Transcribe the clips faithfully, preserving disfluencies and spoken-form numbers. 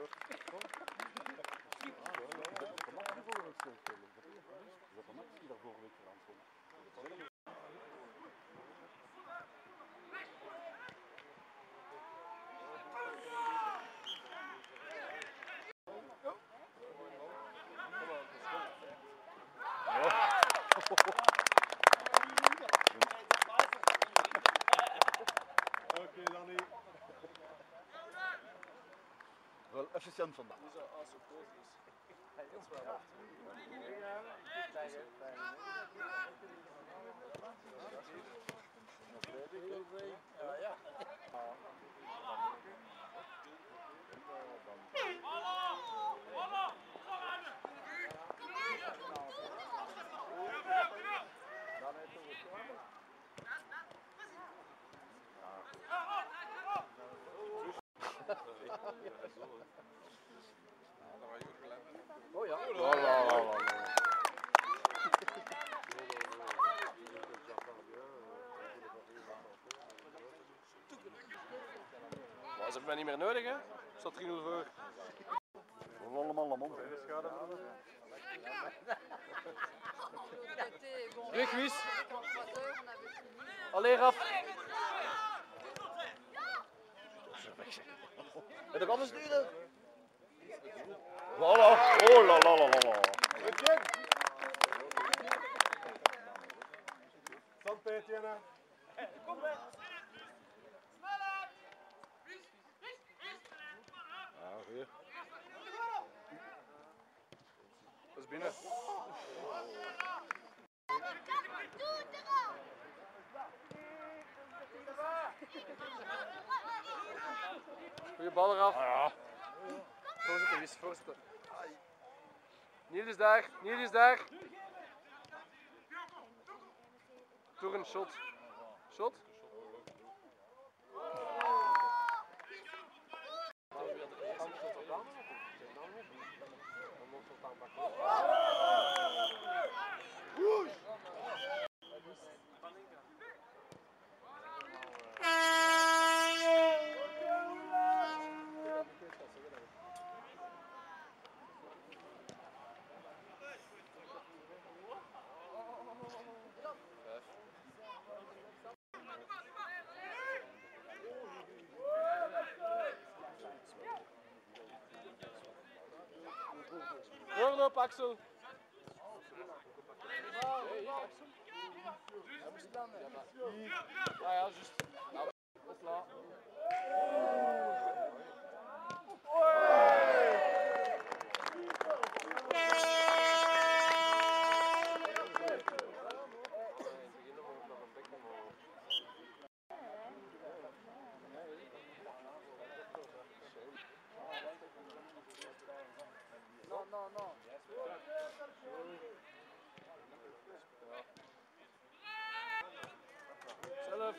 Oké, Danny. Wel efficiënt vandaag. Ja. Oh ja. Maar ze hebben mij niet meer nodig, hè? Staat drie nul voor. We zijn allemaal de mond. Terug, Wies. Allee, Raf. Heb je anders sturen? Voilà. Oh la la la la la. Zandpeetje. Kom bij. Ja, weer. Dat is binnen. Goeie bal eraf. Ah, ja. Voorzitter, wie is voorzitter? Niels is daar, Niels is daar. Toch een shot. Shot? Doorloop, Axel. Ah ja, juist. Dat is laat. No, no, no. Zelf.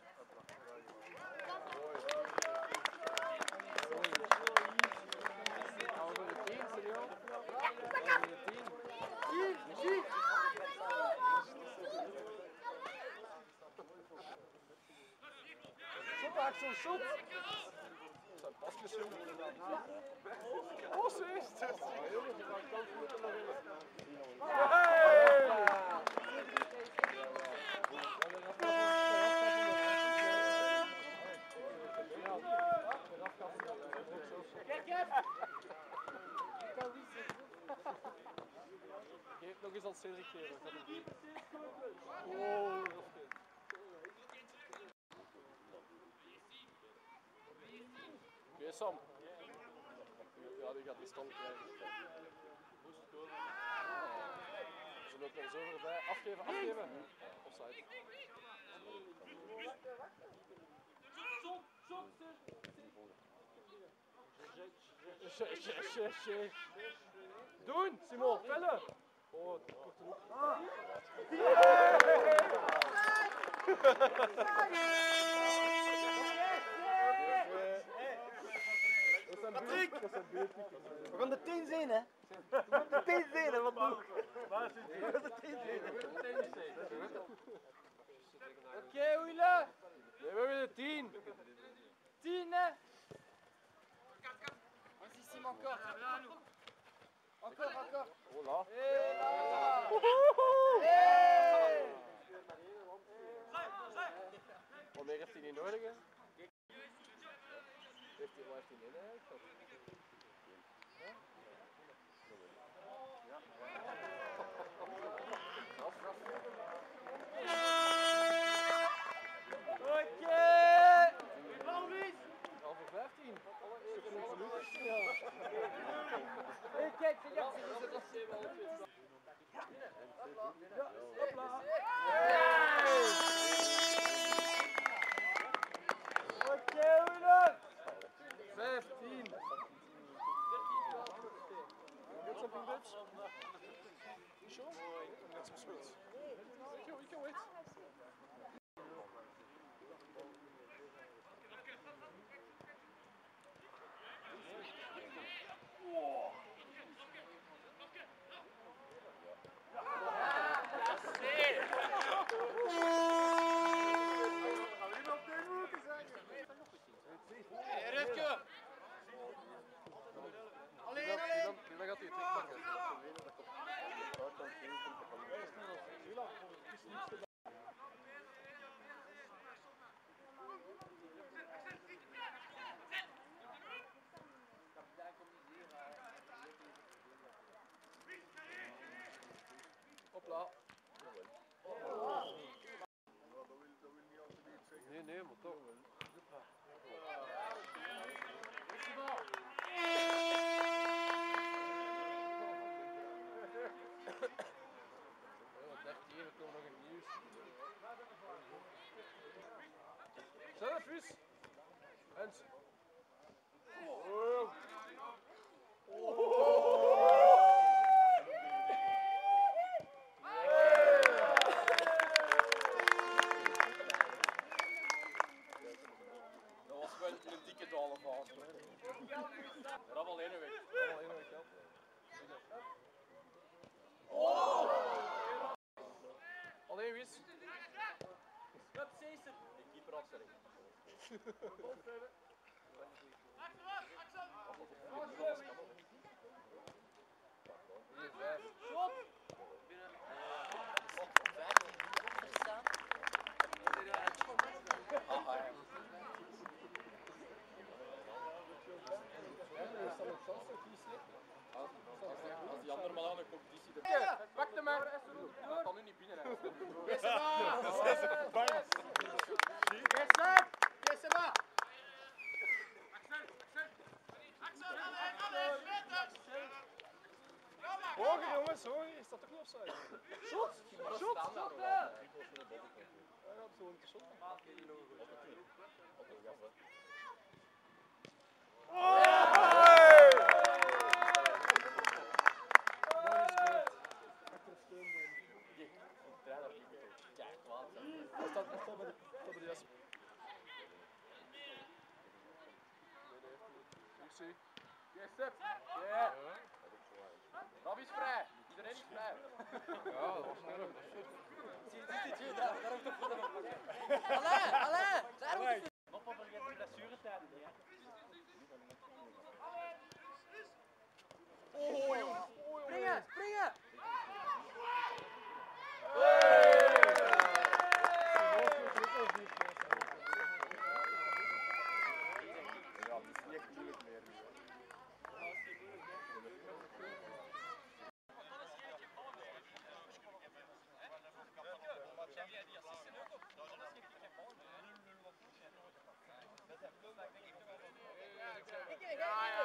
Shoot, Axel, shoot! Zijn pasjes, jongen. Oh, zo is het. Jongens, die gaan kans moeten nog in. Geef nog eens als Cedric geven. Oh, dat is goed. Oké, Sam. Ja, die gaat die stand krijgen. Ze loopt nog eens over bij. Afgeven, afgeven. Offside. Doen, Simon, vellen! Oh, korte hoek. Patrick! We gaan de tien zien, hè? We gaan de tien zien, hè? Wat doe ik? We gaan de tien zien, hè? Oké, Oeila! We hebben de tien. Tien, hè? encore. Encore, encore. Oh là. Wanneer heeft hij die nodig? Hè? Heeft hij, waar heeft hij in eigenlijk? Halve vijftien. Kijk, kijk, Hopla. vijftien. Get something, bitch. You sure? Get some sweets. You, you can wait. Alleen, alleen. Dan gaat hij terugpakken. Hopla. Nee, nee, maar toch. dertien, we komen nog in het nieuws. Zelf vis. Hens. Oh. Dat was wel een dikke dalen van. Dat was alleen weg. Allemaal één week helpen. Alleen wis. Die keeper afstelling. vier, vijf. Als die andere man aan de competitie de Pak hem maar. dat kan nu niet binnen. Hè. Hoger jongens, hoger. Is dat toch niet offside? Shot! Shot! Shot! Ja, dat is gewoon te shot. Hij staat echt wel bij de, bij de jas. Merci. Yes, Sep. Ja. Rob is vrij. Iedereen is vrij. Ja, dat was scherp. Alain, Alain, daarom Nog wel vergeten blessuretijd. springen, springen. Ja, het is niet echt moeilijk meer. Ja, ja.